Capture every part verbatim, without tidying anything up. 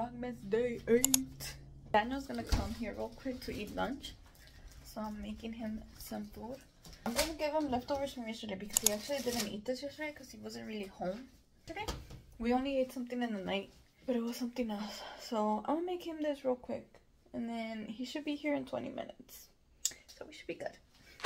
Vlogmas day eight. Daniel's gonna come here real quick to eat lunch. So I'm making him some food. I'm gonna give him leftovers from yesterday because he actually didn't eat this yesterday because he wasn't really home today. We only ate something in the night, but it was something else. So I'm gonna make him this real quick. And then he should be here in twenty minutes. So we should be good.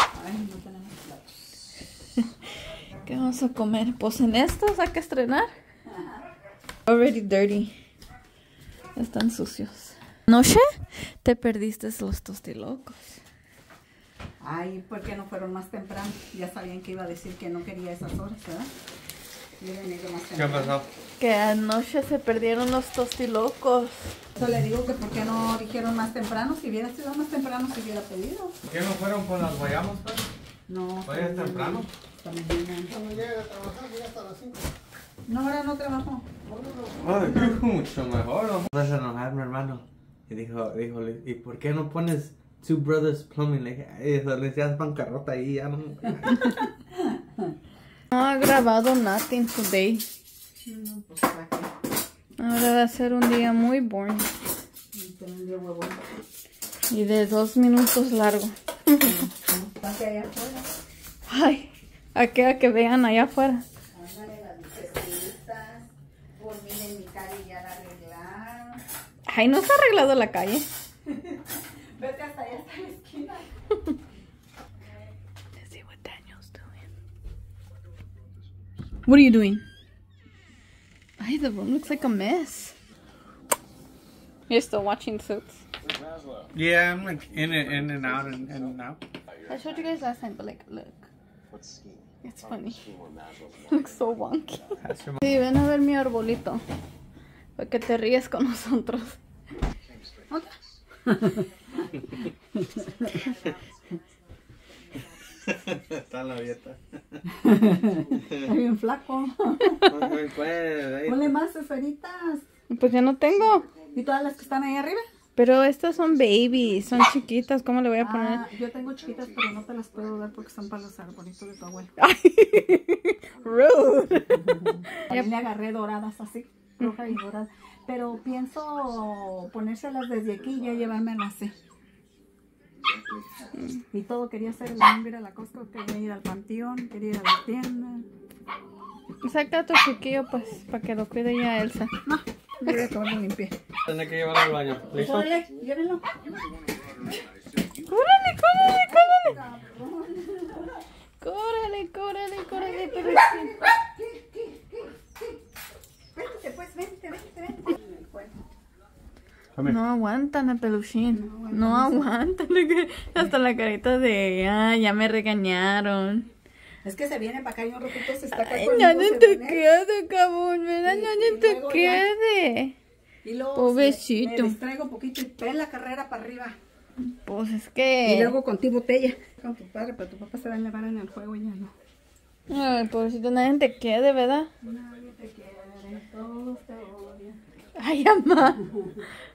¿Qué vamos a comer? Pues en estos hay que estrenar. Already dirty. Están sucios. Noche, te perdiste los tostilocos. Ay, ¿por qué no fueron más temprano? Ya sabían que iba a decir que no quería esas horas, ¿verdad? ¿Qué pasó? Que anoche se perdieron los tostilocos. Yo le digo que por qué no dijeron más temprano. Si hubiera sido más temprano, se hubiera pedido. ¿Qué no fueron por las guayamos, pues? No. ¿Vaya temprano? Cuando llega a trabajar, llega hasta las cinco. No, ahora no trabajo. Ay, mucho mejor. No vas a enojar, mi hermano. Y dijo, dijo, ¿y por qué no pones Two Brothers Plumbing? Le dije, eso le decías bancarrota ahí, ya no. No ha grabado nothing today. No, pues para qué. Ahora va a ser un día muy boring. Un día huevón. Y de dos minutos largo. Pase allá afuera. Ay, a que, a que vean allá afuera. Ándale las lucecitas. Por miren mi calle ya la arreglaron. Ay, no se ha arreglado la calle. Vete hasta allá, hasta la esquina. Let's see what Daniel's doing. What are you doing? Ay, the room looks like a mess. You're still watching Suits? Yeah, I'm like in and, in and out and in and out. I showed you guys last time, but like, look. It's funny. Looks so wonky. Sí, ven a ver mi arbolito. Para que te ríes con nosotros. Está en la dieta. Está bien flaco. Ponle más esferitas. Pues ya no tengo. ¿Y todas las que están ahí arriba? Pero estas son babies, son chiquitas. ¿Cómo le voy a poner? Ah, yo tengo chiquitas, pero no te las puedo dar porque son para los arbolitos de tu abuelo. Rude. También le agarré doradas así, roja y dorada. Pero pienso ponérselas desde aquí y ya llevármelas así. Y todo quería hacer, el domingo ir a la Costco, quería ir al panteón, quería ir a la tienda. Saca a tu chiquillo, pues, para que lo cuide ya Elsa. No, voy a acabar de limpiar. Tienes que llevarlo al baño. ¿Listo? Córrele, llévenlo. ¡Córrele, córrele, córrele! ¡Córrele, córrele, córrele, peluchín! Vente, pues, vente, vente, vente. No aguantan a peluchín. No aguantan. Hasta la carita de, ah, ya me regañaron. Es que se viene para acá y un ratito se está acá. Ay, no, no te quede, cabrón, ¿verdad? No, no te quede. Y luego pobrecito. Me distraigo un poquito y ven la carrera para arriba. Pues es que... Y luego con ti botella. Con tu padre, pero tu papá se va a llevar en el juego y ya no. Ay, pobrecito, nadie te quede, ¿verdad? Nadie te quiere, todos te odian. Ay, mamá.